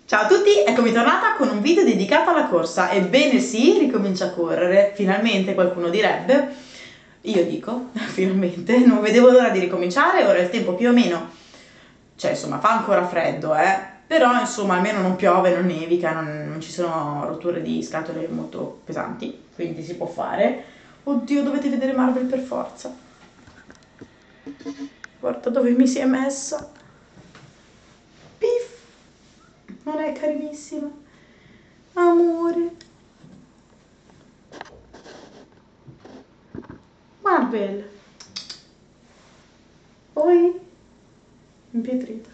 Ciao a tutti, eccomi tornata con un video dedicato alla corsa. Ebbene sì, ricomincia a correre, finalmente qualcuno direbbe. Io dico, finalmente, non vedevo l'ora di ricominciare, ora il tempo più o meno, cioè insomma fa ancora freddo, però insomma almeno non piove, non nevica, non ci sono rotture di scatole molto pesanti, quindi si può fare. Oddio, dovete vedere Marvel per forza. Guarda dove mi si è messa. Piff! Non è carinissima? Amore. Marvel. Poi impietrita.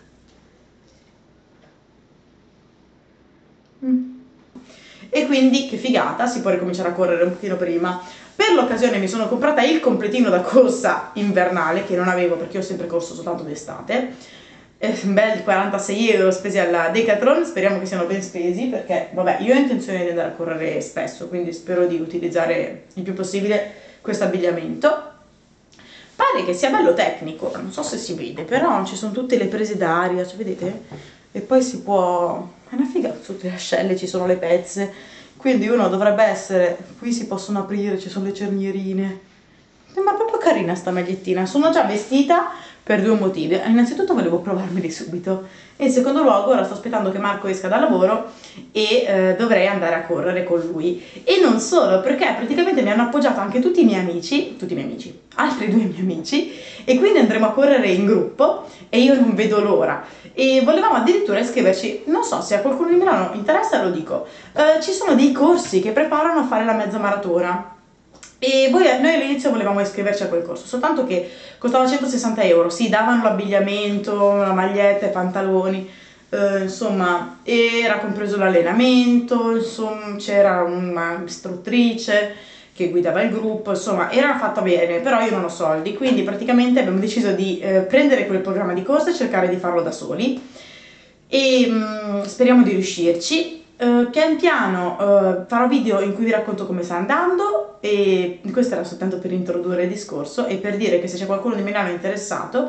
E quindi che figata, si può ricominciare a correre un pochino prima. Per l'occasione mi sono comprata il completino da corsa invernale, che non avevo perché ho sempre corso soltanto d'estate. Belli 46 euro spesi alla Decathlon, speriamo che siano ben spesi perché vabbè, io ho intenzione di andare a correre spesso, quindi spero di utilizzare il più possibile questo abbigliamento. Pare che sia bello tecnico, non so se si vede, però ci sono tutte le prese d'aria, cioè vedete? E poi si può... è una figata, tutte le ascelle, ci sono le pezze, quindi uno dovrebbe essere... qui si possono aprire, ci sono le cernierine. Sembra proprio carina sta magliettina, sono già vestita per due motivi. Innanzitutto volevo provarmeli subito e in secondo luogo ora sto aspettando che Marco esca dal lavoro e dovrei andare a correre con lui. E non solo, perché praticamente mi hanno appoggiato anche tutti i miei amici, altri due miei amici, e quindi andremo a correre in gruppo e io non vedo l'ora. E volevamo addirittura iscriverci, non so se a qualcuno di Milano interessa, lo dico, ci sono dei corsi che preparano a fare la mezza maratona. E noi all'inizio volevamo iscriverci a quel corso, soltanto che costava 160 euro, sì, davano l'abbigliamento, la maglietta, i pantaloni, insomma, era compreso l'allenamento, insomma, c'era un'istruttrice che guidava il gruppo, insomma, era fatta bene, però io non ho soldi, quindi praticamente abbiamo deciso di prendere quel programma di corsa e cercare di farlo da soli e speriamo di riuscirci. Pian piano farò video in cui vi racconto come sta andando e questo era soltanto per introdurre il discorso e per dire che se c'è qualcuno di Milano interessato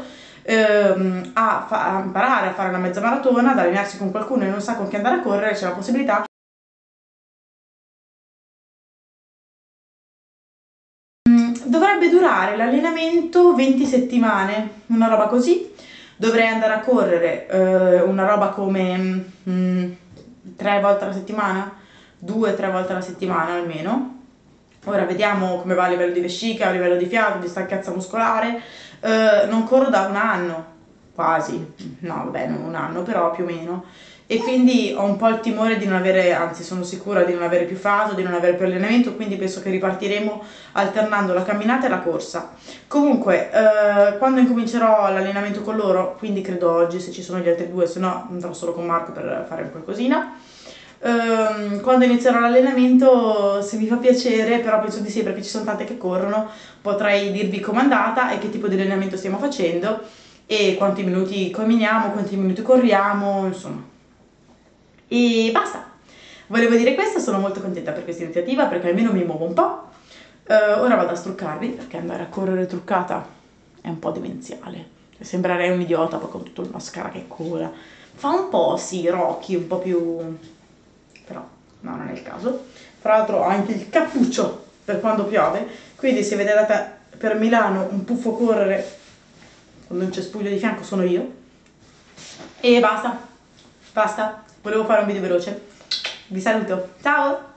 a imparare a fare una mezza maratona, ad allenarsi con qualcuno e non sa con chi andare a correre, c'è la possibilità. Dovrebbe durare l'allenamento 20 settimane, una roba così. Dovrei andare a correre una roba come 3 volte alla settimana, 2-3 volte alla settimana almeno. Ora vediamo come va a livello di vescica, a livello di fiato, di stanchezza muscolare. Non corro da un anno, quasi, no vabbè non un anno però più o meno. E quindi ho un po' il timore di non avere, anzi sono sicura di non avere più faso, di non avere più allenamento, quindi penso che ripartiremo alternando la camminata e la corsa. Comunque, quando incomincerò l'allenamento con loro, quindi credo oggi se ci sono gli altri due, se no andrò solo con Marco per fare qualcosina. Quando inizierò l'allenamento, se vi fa piacere, però penso di sì perché ci sono tante che corrono, potrei dirvi com'è andata e che tipo di allenamento stiamo facendo e quanti minuti camminiamo, quanti minuti corriamo, insomma. E basta, volevo dire questo, sono molto contenta per questa iniziativa perché almeno mi muovo un po'. Ora vado a struccarmi perché andare a correre truccata è un po' demenziale, sembrerei un idiota poi con tutto il mascara che cola, fa un po' sì Rocky, un po' più, però no, non è il caso. Tra l'altro ho anche il cappuccio per quando piove, quindi se vedete per Milano un puffo correre quando un cespuglio di fianco sono io. E basta, volevo fare un video veloce. Vi saluto, ciao!